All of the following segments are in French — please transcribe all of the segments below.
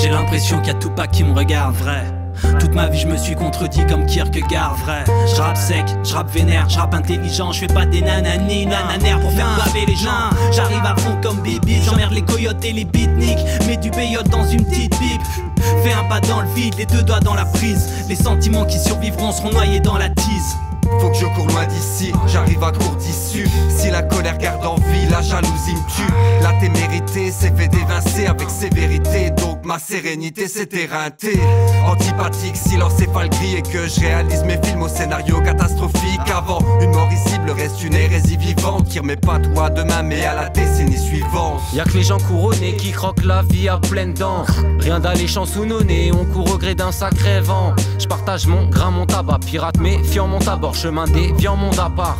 J'ai l'impression qu'il y a tout pas qui me regarde, vrai. Toute ma vie je me suis contredit comme Kierkegaard, vrai. J'rappe sec, j'rappe vénère, j'rappe intelligent. J'fais pas des nanani, nananaires pour faire baver les gens. J'arrive à fond comme Bibi, j'emmerde les coyotes et les beatniks. Mets du béyote dans une petite pipe. Fais un pas dans le vide, les deux doigts dans la prise. Les sentiments qui survivront seront noyés dans la tise. Faut que je cours loin d'ici, j'arrive à court d'issue. Si la colère garde en vie, la jalousie me tue. La témérité s'est fait d'évincer avec sévérité. Donc ma sérénité s'est éreintée. Antipathique, silence gris et que je réalise mes films au scénario catastrophique. Avant une mort issible reste une hérésie vivante qui remet pas tout à demain mais à la décennie suivante. Y'a que les gens couronnés qui croquent la vie à pleines dents. Rien d'alléchant sous nos nez, on court au gré d'un sacré vent. Je partage mon grain, mon tabac, pirate méfiant mon tabord. Chemin déviant, monde à part.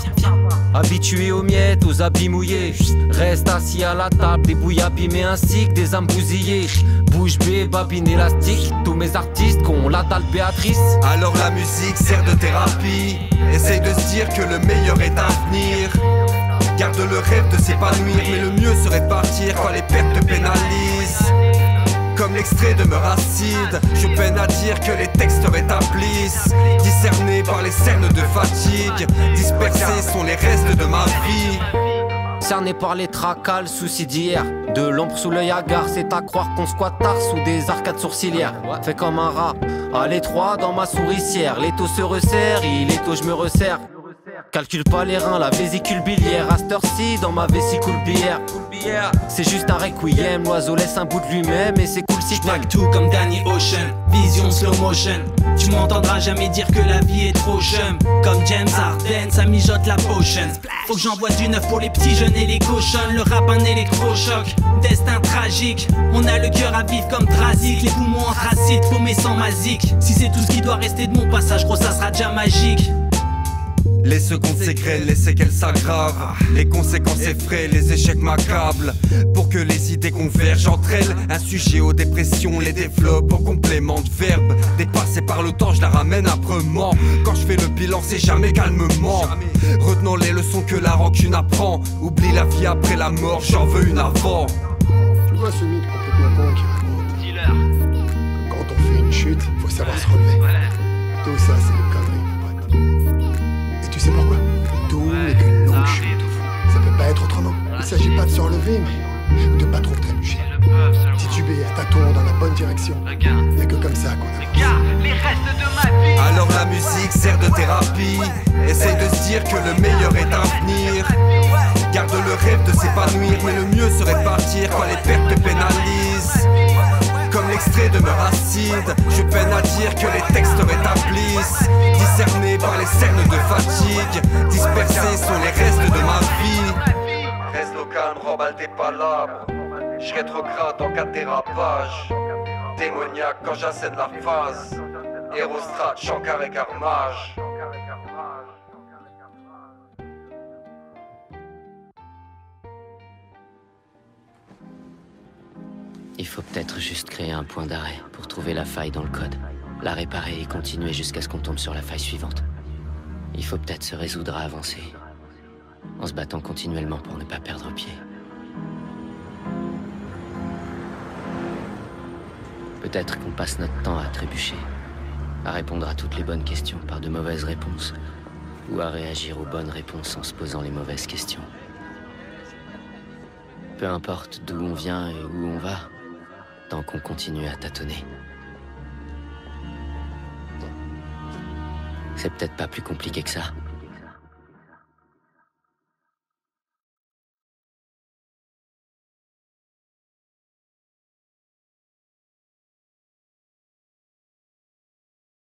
Habitué aux miettes, aux habits mouillés. Reste assis à la table, des bouilles abîmées ainsi que des âmes bousillées. Bouche bée, babine élastique. Tous mes artistes qu'on la dalle Béatrice. Alors la musique sert de thérapie. Essaye de se dire que le meilleur est à venir. Garde le rêve de s'épanouir, mais le mieux serait de partir quand les pertes te pénalisent. Comme l'extrait de Meur acide, je peine à dire que les textes rétablissent. Discernés par les cernes de fatigue, dispersés sont les restes de ma vie. Cerné par les tracas, le souci d'hier. De l'ombre sous l'œil hagard, c'est à croire qu'on squatte tard sous des arcades sourcilières. Fait comme un rat, à l'étroit dans ma souricière. L'étau se resserre, il est tôt, je me resserre. Calcule pas les reins, la vésicule biliaire. À cette heure-ci, dans ma vésicule bière. C'est juste un requiem, l'oiseau laisse un bout de lui-même et c'est cool si J'mack tout comme Danny Ocean, vision slow motion. Tu m'entendras jamais dire que la vie est trop jeune. Comme James Harden, ça mijote la potion. Faut que j'envoie du neuf pour les petits jeunes et les cochonnes. Le rap un électrochoc, destin tragique. On a le cœur à vivre comme Drazik, les poumons anthracites, paumés sans masique. Si c'est tout ce qui doit rester de mon passage, gros ça sera déjà magique. Les secondes s'égrènent, les séquelles s'aggravent. Les conséquences effraient, les échecs m'accablent. Pour que les idées convergent entre elles, un sujet aux dépressions les développe en complément de verbe. Dépassé par le temps, je la ramène âprement. Quand je fais le bilan, c'est jamais calmement. Retenons les leçons que la rancune apprend. Oublie la vie après la mort, j'en veux une avant. Tu vois ce mythe complètement con qui raconte. Quand on fait une chute, faut savoir se relever. Tout ça, c'est des conneries. Tu sais pourquoi? Tout n'est qu'une longue chute. Ça peut pas être autrement. Il s'agit pas de se relever, mais de pas trop trébucher. Tituber à tâtons dans la bonne direction. Y'a que comme ça qu'on avance. Les restes de ma vie. Alors la musique sert de thérapie. Essaye de se dire que le meilleur est à venir. Garde le rêve de s'épanouir, mais le mieux serait de partir quand les pertes te pénalisent. Comme l'extrait de Meur acide, je peine à dire que les textes rétablissent. Discernés par les cernes de fatigue, dispersés sont les restes de ma vie. Reste au calme, remballe tes palabres. Je rétrograde en cas de dérapage. Démoniaque quand j'accède la phase. Hérostrate, Shankar et Carnage. Il faut peut-être juste créer un point d'arrêt pour trouver la faille dans le code. La réparer et continuer jusqu'à ce qu'on tombe sur la faille suivante. Il faut peut-être se résoudre à avancer, en se battant continuellement pour ne pas perdre pied. Peut-être qu'on passe notre temps à trébucher, à répondre à toutes les bonnes questions par de mauvaises réponses, ou à réagir aux bonnes réponses en se posant les mauvaises questions. Peu importe d'où on vient et où on va, tant qu'on continue à tâtonner. C'est peut-être pas plus compliqué que ça.